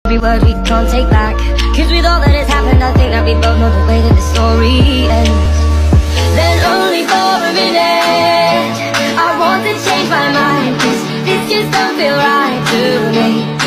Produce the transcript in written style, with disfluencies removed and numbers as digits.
Every word we can't take back, 'cause with all that has happened, I think that we both know the way that the story ends. Then only for a minute I want to change my mind, 'cause this just don't feel right to me.